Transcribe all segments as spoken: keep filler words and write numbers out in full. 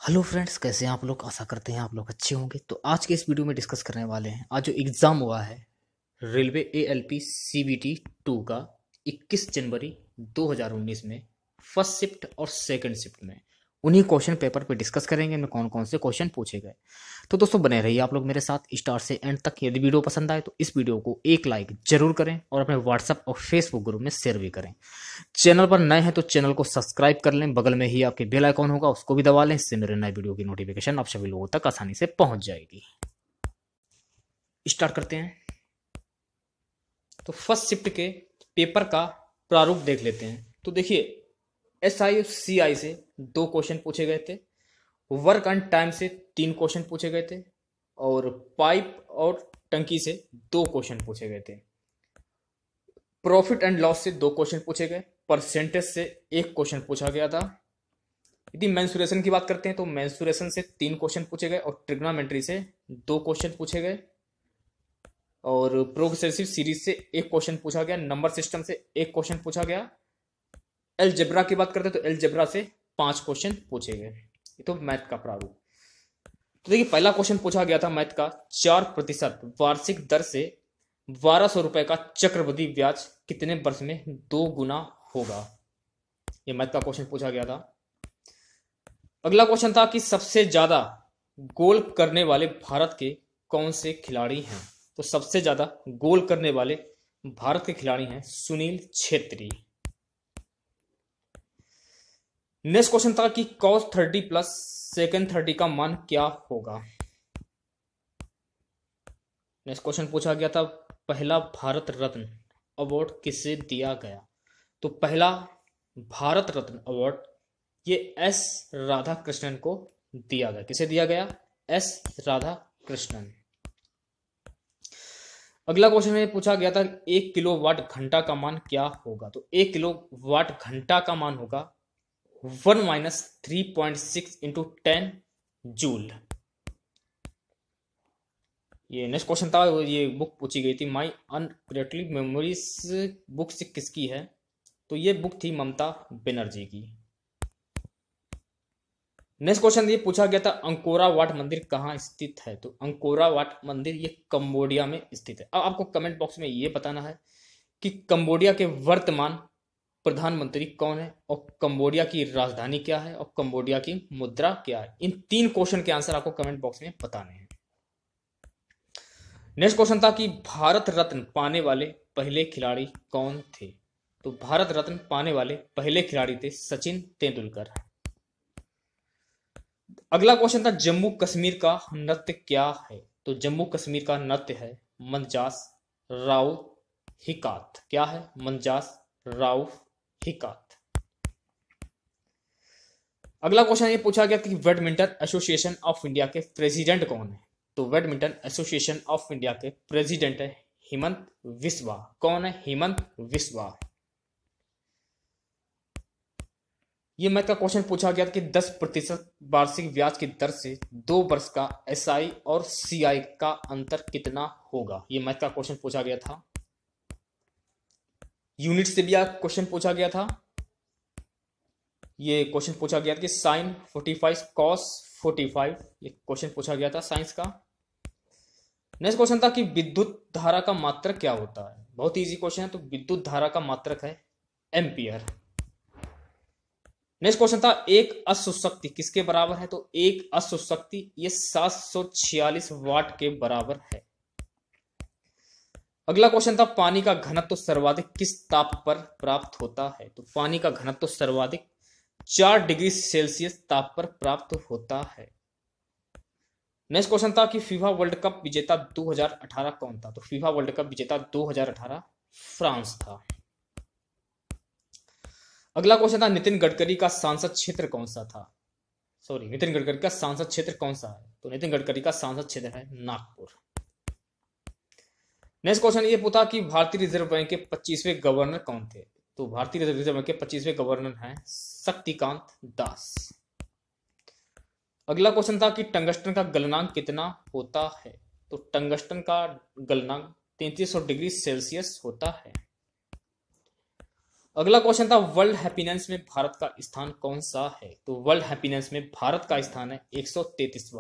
Hello friends, कैसे हैं आप लोग। आशा करते हैं आप लोग अच्छे होंगे। तो आज के इस वीडियो में डिस्कस करने वाले हैं आज जो एग्ज़ाम हुआ है railway A L P C B T two का इक्कीस जनवरी दो हज़ार उन्नीस में फर्स्ट शिफ्ट और सेकंड शिफ्ट में उन्हीं क्वेश्चन पेपर पे डिस्कस करेंगे इनमें कौन कौन से क्वेश्चन पूछे गए। तो दोस्तों बने रहिए आप लोग मेरे साथ स्टार्ट से एंड तक। यदि वीडियो पसंद आए तो इस वीडियो को एक लाइक जरूर करें और अपने व्हाट्सएप और फेसबुक ग्रुप में शेयर भी करें। चैनल पर नए हैं तो चैनल को सब्सक्राइब कर लें, बगल में ही आपके बेल आइकॉन होगा उसको भी दबा लें, इससे मेरे नए वीडियो की नोटिफिकेशन आप सभी लोगों तक आसानी से पहुंच जाएगी। स्टार्ट करते हैं। तो फर्स्ट शिफ्ट के पेपर का प्रारूप देख लेते हैं। तो देखिए, एस आई सी आई से दो क्वेश्चन पूछे गए थे, वर्क एंड टाइम से तीन क्वेश्चन पूछे गए थे और पाइप और टंकी से दो क्वेश्चन पूछे गए थे। प्रॉफिट एंड लॉस से दो क्वेश्चन पूछे गए, परसेंटेज से एक क्वेश्चन पूछा गया था। यदि मेंसुरेशन की बात करते हैं तो मेंसुरेशन से तीन क्वेश्चन पूछे गए और ट्रिग्नोमेट्री से दो क्वेश्चन पूछे गए और प्रोग्रेसिव सीरीज से एक क्वेश्चन पूछा गया। नंबर सिस्टम से एक क्वेश्चन पूछा गया। एलजेब्रा की बात करते हैं तो एलजेब्रा से पांच क्वेश्चन पूछे गए। ये तो मैथ का प्रारूप। तो देखिए, पहला क्वेश्चन पूछा गया था मैथ का, चार प्रतिशत वार्षिक दर से बारह सौ रुपए का चक्रवृद्धि ब्याज कितने वर्ष में दो गुना होगा। ये मैथ का क्वेश्चन पूछा गया था। अगला क्वेश्चन था कि सबसे ज्यादा गोल करने वाले भारत के कौन से खिलाड़ी हैं। तो सबसे ज्यादा गोल करने वाले भारत के खिलाड़ी हैं सुनील छेत्री। नेक्स्ट क्वेश्चन था कि cos thirty plus second thirty का मान क्या होगा। नेक्स्ट क्वेश्चन पूछा गया था पहला भारत रत्न अवार्ड किसे दिया गया। तो पहला भारत रत्न अवार्ड ये एस राधा कृष्णन को दिया गया। किसे दिया गया? S Radhakrishnan. अगला क्वेश्चन में पूछा गया था एक किलो वाट घंटा का मान क्या होगा। तो एक किलो वाट घंटा का मान होगा one minus three point six into ten joule. ये नेक्स्ट क्वेश्चन था, ये बुक पूछी गई थी माई अनक्रिएटिव मेमोरीज बुक से किसकी है। तो ये बुक थी ममता बनर्जी की। नेक्स्ट क्वेश्चन ये पूछा गया था अंकोरा वाट मंदिर कहाँ स्थित है। तो अंकोरा वाट मंदिर ये कंबोडिया में स्थित है। अब आपको कमेंट बॉक्स में ये बताना है कि कंबोडिया के वर्तमान प्रधानमंत्री कौन है और कंबोडिया की राजधानी क्या है और कंबोडिया की मुद्रा क्या है। इन तीन क्वेश्चन के आंसर आपको कमेंट बॉक्स में बताने हैं। नेक्स्ट क्वेश्चन था कि भारत रत्न पाने वाले पहले खिलाड़ी कौन थे। तो भारत रत्न पाने वाले पहले खिलाड़ी थे सचिन तेंदुलकर। अगला क्वेश्चन था जम्मू कश्मीर का नृत्य क्या है। तो जम्मू कश्मीर का नृत्य है मंजास राव हिकात। क्या है? मंजास राव हिकात। अगला क्वेश्चन ये पूछा गया कि बैडमिंटन एसोसिएशन ऑफ इंडिया के प्रेसिडेंट कौन है। तो बैडमिंटन एसोसिएशन ऑफ इंडिया के प्रेसिडेंट है हेमंत विश्वा। कौन है? हेमंत विश्वा। ये मैथ का क्वेश्चन पूछा गया कि दस प्रतिशत वार्षिक ब्याज की दर से दो वर्ष का एस आई और सी आई का अंतर कितना होगा। ये मैथ का क्वेश्चन पूछा गया था। यूनिट से भी क्वेश्चन पूछा गया था। ये क्वेश्चन पूछा गया था कि sine forty five cos forty five. ये क्वेश्चन पूछा गया था साइंस का। नेक्स्ट क्वेश्चन था कि विद्युत धारा का मात्रक क्या होता है। बहुत इजी क्वेश्चन है। तो विद्युत धारा का मात्रक है एम्पियर। नेक्स्ट क्वेश्चन था एक अश्व शक्ति किसके बराबर है। तो एक अश्व शक्ति ये सात सौ छियालीस वाट के बराबर है। अगला क्वेश्चन था पानी का घनत्व तो सर्वाधिक किस ताप पर प्राप्त होता है। तो पानी का घनत्व तो सर्वाधिक चार डिग्री सेल्सियस ताप पर प्राप्त होता है। नेक्स्ट क्वेश्चन था कि फीफा वर्ल्ड कप विजेता दो हज़ार अठारह कौन था। तो फीफा वर्ल्ड कप विजेता दो हज़ार अठारह फ्रांस था। अगला क्वेश्चन था नितिन गडकरी का सांसद क्षेत्र कौन सा था। सॉरी नितिन गडकरी का सांसद क्षेत्र कौन सा है। तो नितिन गडकरी का सांसद क्षेत्र है नागपुर। नेक्स्ट क्वेश्चन ये पूछा कि भारतीय रिजर्व बैंक के पच्चीसवें गवर्नर कौन थे। तो भारतीय रिजर्व बैंक के पच्चीसवें गवर्नर हैं शक्तिकांत दास। अगला क्वेश्चन था कि टंगस्टन का गलनांक कितना होता है। तो टंगस्टन का गलनांक तैंतीस सौ डिग्री सेल्सियस होता है। अगला क्वेश्चन था वर्ल्ड हैप्पीनेस में भारत का स्थान कौन सा है? तो वर्ल्ड हैप्पीनेस में भारत का स्थान है एक सौ तैंतीसवां।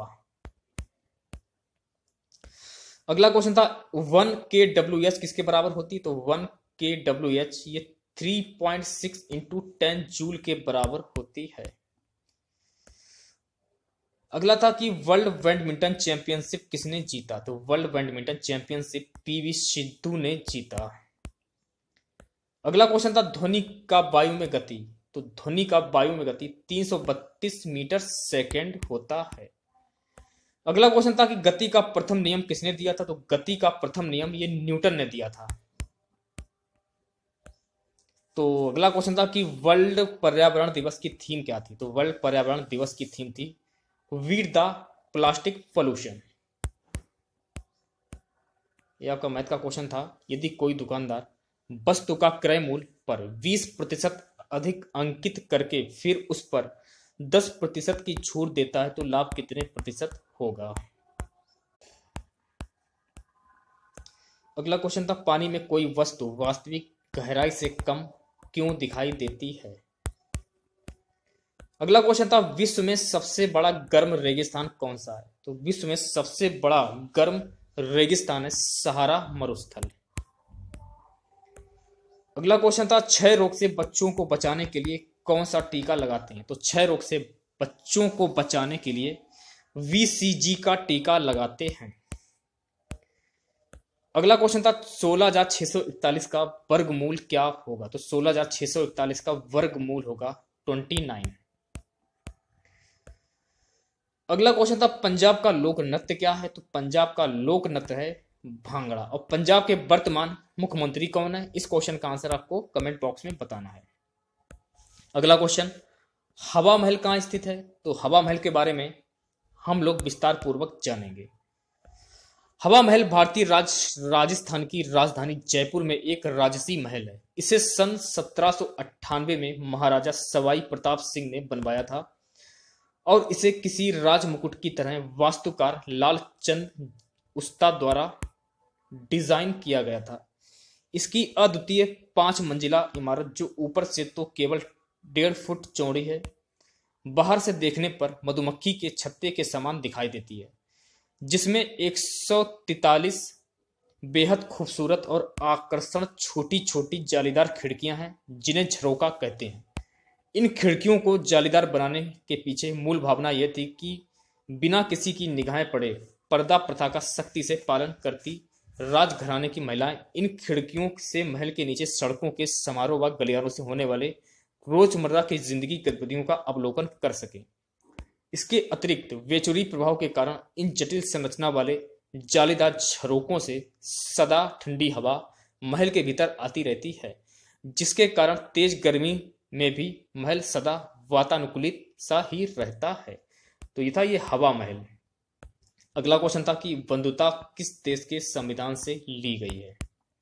अगला क्वेश्चन था वन के डब्ल्यू एच किसके बराबर होती? तो वन के डब्ल्यू एच ये three point six into ten joule के बराबर होती है। अगला था कि वर्ल्ड बैडमिंटन चैंपियनशिप किसने जीता? तो world badminton championship PV Sindhu ने जीता। अगला क्वेश्चन था ध्वनि का वायु में गति। तो ध्वनि का वायु में गति तीन सौ बत्तीस मीटर सेकेंड होता है। अगला क्वेश्चन था कि गति का प्रथम नियम किसने दिया था? तो गति का प्रथम नियम ये न्यूटन ने दिया था। तो अगला क्वेश्चन था कि वर्ल्ड पर्यावरण दिवस की थीम क्या थी? तो वर्ल्ड पर्यावरण दिवस की थीम थी वीट द प्लास्टिक पोल्यूशन। यह आपका मैथ का क्वेश्चन था। यदि कोई दुकानदार वस्तु का क्रय मूल्य पर बीस प्रतिशत अधिक अंकित करके फिर उस पर दस प्रतिशत की छूट देता है तो लाभ कितने प्रतिशत होगा? अगला क्वेश्चन था पानी में कोई वस्तु वास्तविक गहराई से कम क्यों दिखाई देती है? अगला क्वेश्चन था विश्व में सबसे बड़ा गर्म रेगिस्तान कौन सा है? तो विश्व में सबसे बड़ा गर्म रेगिस्तान है सहारा मरुस्थल। अगला क्वेश्चन था क्षय रोग से बच्चों को बचाने के लिए कौन सा टीका लगाते हैं? तो क्षय रोग से बच्चों को बचाने के लिए वीसीजी का टीका लगाते हैं। अगला क्वेश्चन था सोलह हजार छह सौ इकतालीस का वर्गमूल क्या होगा? तो सोलह हजार छह सौ इकतालीस का वर्गमूल होगा उनतीस। अगला क्वेश्चन था पंजाब का लोक नृत्य क्या है? तो पंजाब का लोक नृत्य है भांगड़ा। और पंजाब के वर्तमान मुख्यमंत्री कौन है? इस क्वेश्चन का आंसर आपको कमेंट बॉक्स में बताना है। अगला क्वेश्चन हवा महल कहां स्थित है? तो हवा महल के बारे में हम लोग विस्तार पूर्वक जानेंगे। हवा महल भारतीय राज्य राजस्थान की राजधानी जयपुर में एक राजसी महल है। इसे सन सत्रह सौ अट्ठानवे में महाराजा सवाई प्रताप सिंह ने बनवाया था और इसे किसी राजमुकुट की तरह वास्तुकार लालचंद उस्ताद द्वारा डिजाइन किया गया था। इसकी अद्वितीय पांच मंजिला इमारत जो ऊपर से तो केवल डेढ़ फुट चौड़ी है, बाहर से देखने पर मधुमक्खी के छत्ते के समान दिखाई देती है, जिसमें एक सौ तैतालीस बेहद खूबसूरत और आकर्षण छोटी छोटी जालीदार खिड़कियां हैं जिन्हें झरोका कहते हैं। इन खिड़कियों को जालीदार बनाने के पीछे मूल भावना यह थी कि बिना किसी की निगाहें पड़े पर्दा प्रथा का सख्ती से पालन करती राजघराने की महिलाएं इन खिड़कियों से महल के नीचे सड़कों के समारोह व गलियारों से होने वाले रोजमर्रा की जिंदगी गतिविधियों का अवलोकन कर सके। इसके अतिरिक्त वेचुरी प्रभाव के कारण इन जटिल संरचना वाले जालीदार झरोकों से सदा ठंडी हवा महल के भीतर आती रहती है, जिसके कारण तेज गर्मी में भी महल सदा वातानुकूलित सा ही रहता है। तो ये था ये हवा महल। अगला क्वेश्चन था कि बंधुता किस देश के संविधान से ली गई है?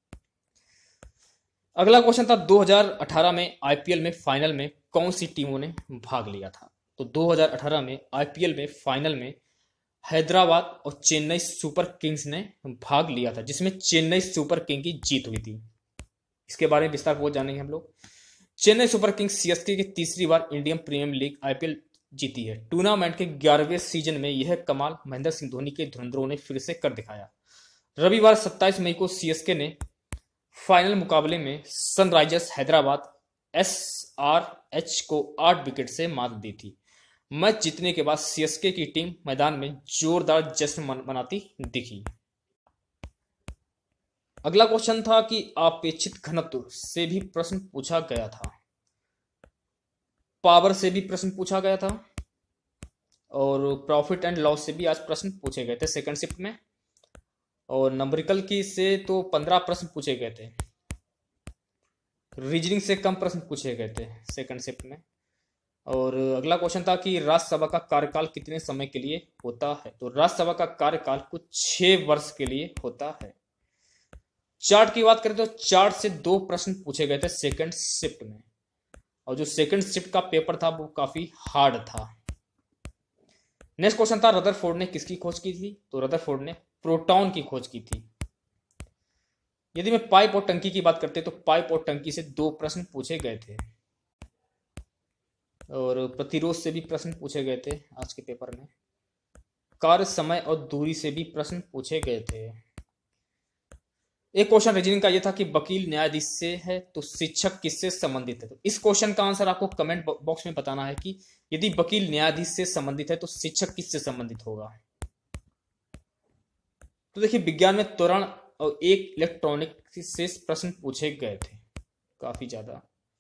अगला क्वेश्चन था दो हज़ार अठारह में आईपीएल में फाइनल में कौन सी टीमों ने भाग लिया था? तो दो हज़ार अठारह में आईपीएल में फाइनल में हैदराबाद और चेन्नई सुपर किंग्स ने भाग लिया था, जिसमें चेन्नई सुपर किंग की जीत हुई थी। इसके बारे में विस्तार पूर्वक जानेंगे हम लोग। चेन्नई सुपर किंग्स सीएसके की तीसरी बार इंडियन प्रीमियर लीग आईपीएल जीती है। टूर्नामेंट के ग्यारहवें सीजन में यह कमाल महेंद्र सिंह धोनी के धुरंधरों ने फिर से कर दिखाया। रविवार सत्ताईस मई को सीएसके ने फाइनल मुकाबले में सनराइजर्स हैदराबाद एसआरएच को आठ विकेट से मात दी थी। मैच जीतने के बाद सीएसके की टीम मैदान में जोरदार जश्न मनाती दिखी। अगला क्वेश्चन था कि अपेक्षित घनत्व से भी प्रश्न पूछा गया था, पावर से भी प्रश्न पूछा गया था और प्रॉफिट एंड लॉस से भी आज प्रश्न पूछे गए थे सेकंड शिफ्ट में, और नंबरिकल की से तो पंद्रह प्रश्न पूछे गए थे। रीजनिंग से कम प्रश्न पूछे गए थे सेकंड शिफ्ट में। और अगला क्वेश्चन था कि राज्यसभा का कार्यकाल कितने समय के लिए होता है? तो राज्यसभा का कार्यकाल कुछ छह वर्ष के लिए होता है। चार्ट की बात करें तो चार्ट से दो प्रश्न पूछे गए थे सेकंड शिफ्ट में, और जो सेकंड शिफ्ट का पेपर था वो काफी हार्ड था। नेक्स्ट क्वेश्चन था रदरफोर्ड ने किसकी खोज की थी? तो रदरफोर्ड ने प्रोटॉन की खोज की थी। यदि मैं पाइप और टंकी की बात करते तो पाइप और टंकी से दो प्रश्न पूछे गए थे और प्रतिरोध से भी प्रश्न पूछे गए थे आज के पेपर में। कार्य, समय और दूरी से भी प्रश्न पूछे गए थे। एक क्वेश्चन रीजनिंग का यह था कि वकील न्यायाधीश से है तो शिक्षक किससे संबंधित है। तो इस क्वेश्चन का आंसर आपको कमेंट बॉक्स में बताना है कि यदि वकील न्यायाधीश से संबंधित है तो शिक्षक किससे संबंधित होगा। तो देखिए, विज्ञान में त्वरण और एक इलेक्ट्रॉनिक से प्रश्न पूछे गए थे काफी ज्यादा।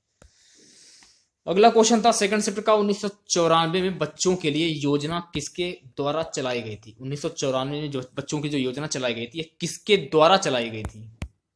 अगला क्वेश्चन था सेकंड शिफ्ट का, उन्नीस सौ चौरानवे में बच्चों के लिए योजना किसके द्वारा चलाई गई थी। उन्नीस सौ चौरानवे में जो बच्चों की जो योजना चलाई गई थी, ये किसके द्वारा चलाई गई थी।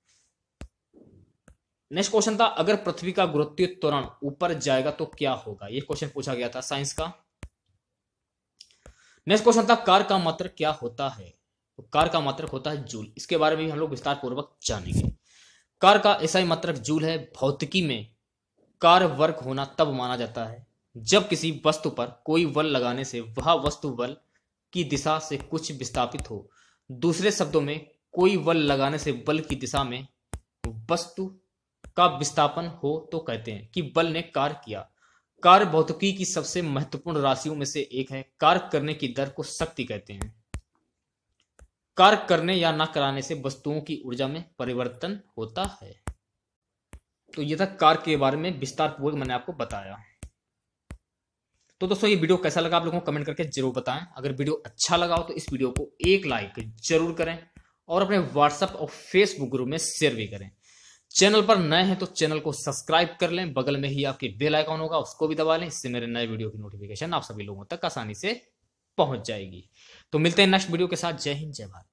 नेक्स्ट क्वेश्चन था, अगर पृथ्वी का गुरुत्वीय त्वरण ऊपर जाएगा तो क्या होगा। ये क्वेश्चन पूछा गया था साइंस का। नेक्स्ट क्वेश्चन था, कार का मात्रक क्या होता है। तो कार का मात्रक होता है जूल। इसके बारे में भी हम लोग विस्तार पूर्वक जानेंगे। कार का ऐसा ही मात्रक जूल है। भौतिकी में कार्य वर्ग होना तब माना जाता है जब किसी वस्तु पर कोई बल लगाने से वह वस्तु बल की दिशा से कुछ विस्थापित हो। दूसरे शब्दों में, कोई बल लगाने से बल की दिशा में वस्तु का विस्थापन हो तो कहते हैं कि बल ने कार्य किया। कार्य भौतिकी की सबसे महत्वपूर्ण राशियों में से एक है। कार्य करने की दर को शक्ति कहते हैं। कार्य करने या न कराने से वस्तुओं की ऊर्जा में परिवर्तन होता है। तो ये था कार्य के बारे में विस्तार पूर्वक मैंने आपको बताया। तो दोस्तों, ये वीडियो कैसा लगा आप लोगों को कमेंट करके जरूर बताएं। अगर वीडियो अच्छा लगा हो तो इस वीडियो को एक लाइक जरूर करें और अपने व्हाट्सएप और फेसबुक ग्रुप में शेयर भी करें। चैनल पर नए हैं तो चैनल को सब्सक्राइब कर लें। बगल में ही आपके बेल आइकॉन होगा, उसको भी दबा लें। इससे मेरे नए वीडियो की नोटिफिकेशन आप सभी लोगों तक आसानी से पहुंच जाएगी। तो मिलते हैं नेक्स्ट वीडियो के साथ। जय हिंद, जय भारत।